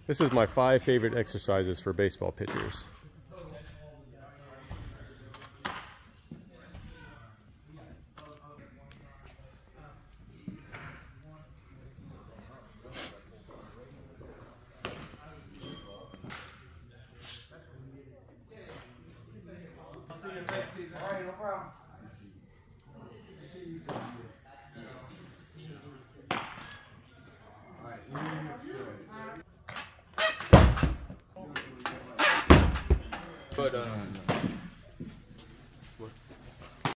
This is my 5 favorite exercises for baseball pitchers. All right, no problem. But